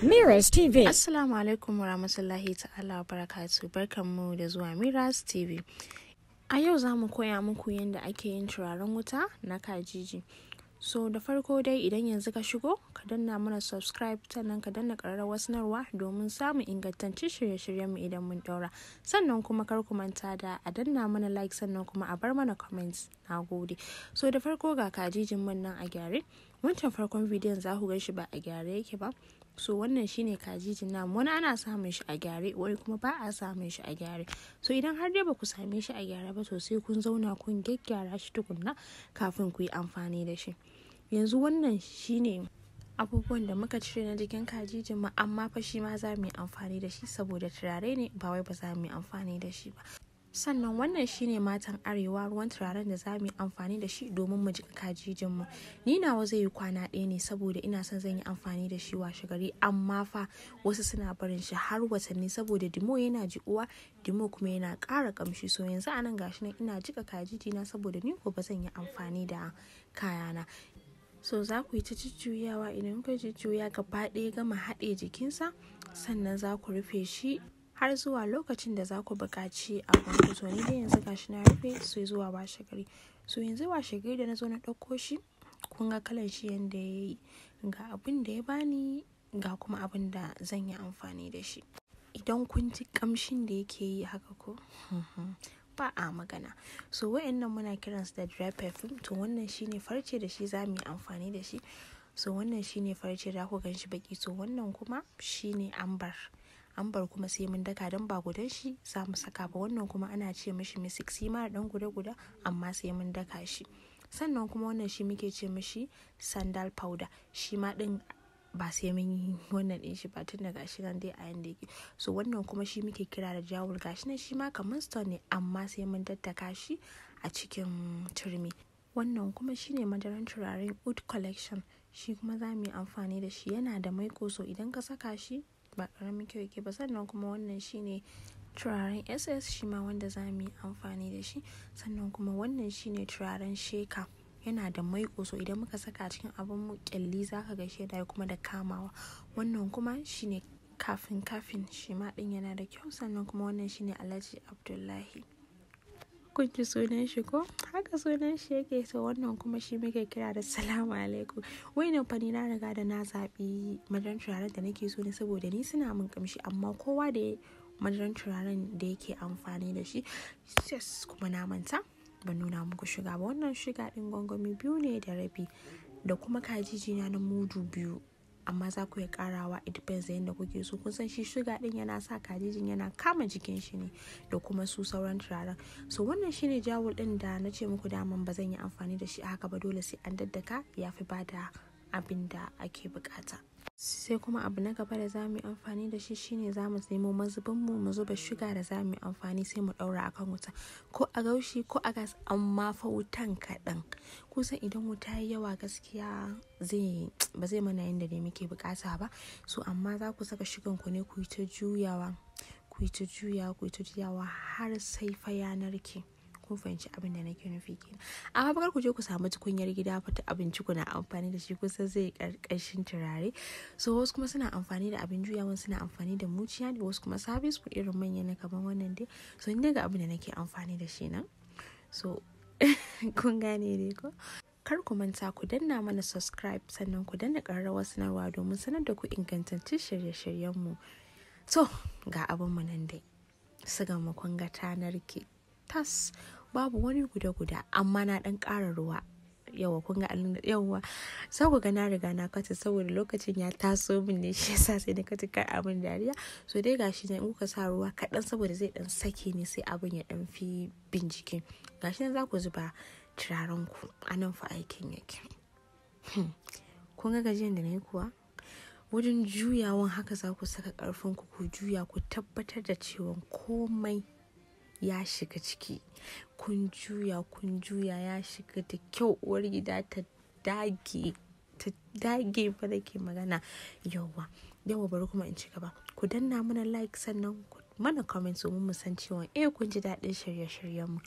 Meera's TV. Assalamu alaikum warahmatullahi ta'ala wa barakatuh. Barkanmu da zuwa Meera's TV. A yau za mu koya muku yadda ake yin turaren wuta na Kajiji. So da farko dai idan yanzu ka shigo, ka danna mana subscribe sannan ka danna ƙararrawar sanarwa domin samun ingantaccen shirye-shiryenmu idan mun daura. Sannan kuma kar ku manta da a danna mana like sannan kuma a bar mana comments. Nagode. So da farko ga Kajijin mun nan a gyare. Wancan farkon bidiyon za ku gan shi ba a gyare yake ba. So wannan shine Kajijin namu, wani ana samun shi a gyare wani kuma ba a samun shi a gyare. So idan har dai ba ku same shi a gyare ba to sai kun zauna kun gyaggyara shi tukunna kafin ku yi amfani da shi. Yanzu wannan shine abubuwan da muka cire na jikin Kajijin mu, amma fa shi ma za mu yi amfani da shi saboda turare ne, ba wai ba za mu yi amfani da shi ba. Sannan wannan shine matan arewa, ruwan turaren da za mu yi amfani da shi domin mu jika Kajijin mu. Ni nawa zai yi kwana ɗaya ne saboda ina son zan yi amfani da shi washe gari, amma fa wasu suna barin shi har watanni saboda dimo yana jikuwa, dimo kuma yana ƙara ƙamshi. So yanzu anan gashi nan ina jika Kajiji na saboda ni ko ba zan yi amfani da kayana. So za ku yi ta jujjuyawa, idan kuka jujjuya gaba ɗaya gama haɗe jikinsa, sannan za ku rufe shi har zuwa lokacin da za ku buƙaci abin. So ni dai yanzu gashi na rufe sai zuwa washe gari. So yanzu washe gari da na zo na ɗauko shi, kun ga kalan shi yanda ya yi, ga abin da ya bani ga kuma abin da zan yi amfani da shi. Idan kun ji ƙamshin da yake yi haka ko ba a magana. So wa'annan muna kiransu da dry perfume. To wannan shine farce da shi za mu yi amfani da shi. So wannan shine farce da ku gan shi baki. So wannan kuma shine ambar kuma sai mun daka don ba gudan shi za mu saka ba. Wannan kuma ana ce mishi misik, shi ma da dan guda amma sai mun daka shi. Sannan kuma wannan shi muke ce mishi sandal powder, shi ma din ba sai mun yi wannan din shi ba, tun da gashi nan dai a yanda yake. So wannan kuma shi muke kira da jawul, gashi nan shi ma kamar stone ne amma sai mun daddaka shi a cikin turmi. Wannan kuma shine madaran turaren Oud collection, shi kuma za mu yi amfani da shi, yana da maiko, so idan ka saka shi ba karamin kyau yake ba. Sannan kuma wannan shine turaren SS, shi ma wanda za mu yi amfani da shi. Sannan kuma wannan shine turaren sheka, yana da maiko, so idan muka saka cikin abin mu kyalli zaka ga shi da kuma da kamawa. Wannan kuma shine kafin, shi ma din yana da kyau. Sannan kuma wannan shine Alhaji Abdullahi, kun ji sunan shi ko? Haka sunan shi yake. So wannan kuma shi muke kira da salamu alaikum. Wayannan fa ni na riga da na zaɓi madaran turaren da nake so ne saboda ni suna min kamshi, amma kowa da madaran turaren da yake amfani da shi. Yes, kuma na manta ban nuna muku shuga ba. Wannan shuga din gwangwami 2.5 da kuma Kajiji na mudu 2, amma za ku iya karawa, it depends da yadda kuke so. Kun san shi shuga din yana sa Kajijin yana kama jikin shi ne da kuma su sauran turaren. So wannan shine jawul din da na ce muku daman ba zan yi amfani da shi a haka ba, dole sai an daddaka, ya fi bada abin da ake bukata. Sai kuma abu na gaba da za mu yi amfani da shi shine za mu nemo mazubin mu zuba shuga da za mu yi amfani, sai mu daura akan wuta, ko a gaushi ko a gas, amma fa wutan kaɗan. Kusan idan wuta yi yawa gaskiya ba zai mana yadda ne muke bukata ba. So amma za ku saka shugan ku ne, ku yi ta juyawa har sai fa ya narke. Kun fahimci abin da nake nufi kenan. Amma bakar ku je ku samu tukunyar gida fata abinci kuna amfani da shi, kusan zai karkashin turare. So wasu kuma suna amfani da abin juyawan, suna amfani da muciya, da wasu kuma service ku irin manya na kamar wannan dai. So ni daga abin da nake amfani da shi nan. So kun gane dai ko? Kar ku manta ku danna mana subscribe, sannan ku danna ƙararrawar sanarwa domin sanar da ku ingantaccen shirye-shiryenmu. So ga abin mu nan dai, sigan mu kun ga ta narke tas, babu wani guda, amma na dan ƙara ruwa. Yawa kun ga yawa sai ku ga na riga na kata saboda lokacin ya taso min ne, shi yasa sai na kata kar abin dariya. So dai gashi nan in kuka sa ruwa kaɗan saboda zai dan sake ne, sai abin ya dan fi bin jiki. Gashi nan za ku zuba turaren ku, anan fa aikin yake. Kun ga gajiyan da na yi kuwa? Wajen juyawan haka za ku saka ƙarfin ku juya, ku tabbatar da cewa komai ya shiga ciki. Kun juya ya shiga da kyau, uwar gida ta dage fa nake magana. Yawa bari kuma in ci gaba. Ku danna mana like sannan ku mana comment domin mu san cewa kun ji daɗin shirye-shiryenmu.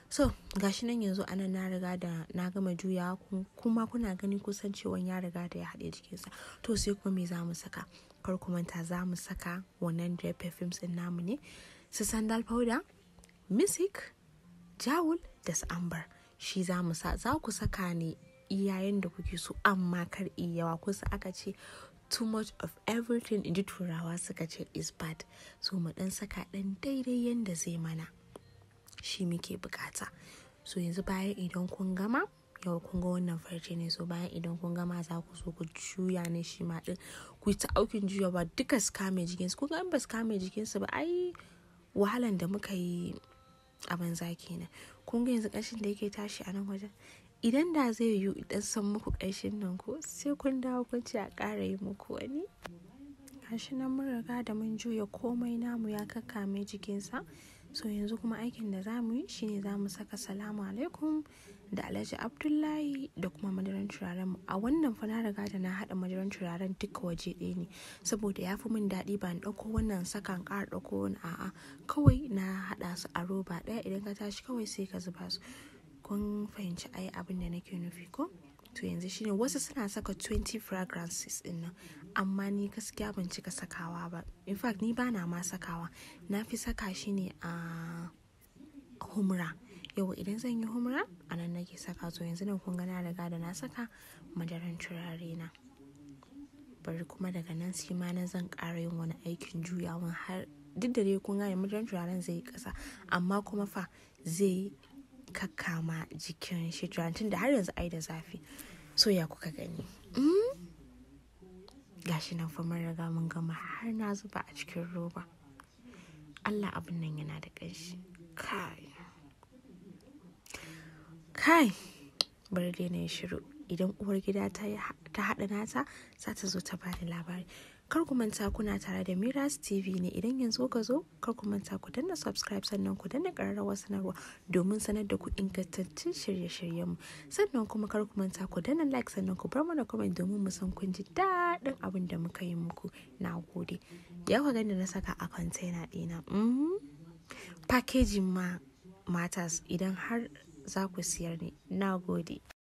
So gashi nan yanzu anan na riga da na gama juya kuma kuna gani kusan cewa ya riga da ya haɗe jikinsa. To sai kuma me za mu saka? Kar ku manta za mu saka wannan dry perfumes ɗin namu ne, su sandal powder, misik, jawul da su amber. Shi za mu sa, za ku saka ne iyayen da kuke so amma kar iyawa. Kusa aka ce too much of everything in ji turawa suka ce is bad. So mu dan saka dan daidai yanda zai mana, shi muke bukata. So yanzu bayan idan kun gama, yau kun ga wannan farce ne, so bayan idan kun gama za ku so ku juya ne shi ma din, ku ta aukin juya ba duka su kame jikinsu. Kun ga in ba su kame jikinsu ba ai wahalan da muka yi a banza kenan. Kun ga yanzu ƙanshin da yake tashi a nan wajen, idan da zai yiwu idan san muku ƙanshin nan ko sai kun dawo kun ce a ƙara yi muku wani. Gashi nan mun riga da mun juya komai namu ya kakkame jikinsa. So yanzu kuma aikin da za mu yi shine za mu saka salamu alaikum da Alhaji Abdullahi da kuma madaran turaren mu. A wannan fa na riga da na haɗa madaran turaren duka waje ɗaya ne, saboda ya fi min daɗi ba in ɗauko wannan sakan ƙara ɗauko wani a'a. Kawai na haɗa su a roba ɗaya, idan ka tashi kawai sai ka zuba su. Kun fahimci ai abin da nake nufi ko? To yanzu shine wasu suna saka 20 fragrances din nan, amma ni gaskiya ban cika sakawa ba. In fact ni bana ma sakawa, na fi saka shi ne a humra. Yau idan zan yi humra a nan nake saka. To yanzu nan kun ga na riga da na saka madaran turare na. Bari kuma daga nan shi ma na zan ƙara yin wani aikin juyawan har duk da dai kun gane madaran turaren zai yi ƙasa, amma kuma fa zai kakkama jikin shi turaren tun da har yanzu ai da zafi. So ya kuka gani? Gashi nan fa mun riga mun gama har na zuba a cikin roba. Allah abin nan yana da ƙanshi. Kai bari dai na yi shiru, idan uwar gida ta haɗa nata za ta zo ta bani labari. Kar ku manta kuna tare da Meera's TV ne. Idan yanzu ka zo, kar ku manta ku danna subscribe, sannan ku danna ƙararrawar sanarwa domin sanar da ku ingantattun shirye-shiryenmu. Sannan kuma kar ku manta ku danna like, sannan ku bar mana comment domin mu san kun ji daɗin abin da muka yi muku. Na gode. Ya ku gani na saka a container ɗina. Packaging ma matters idan har za ku siyar ne. Na gode.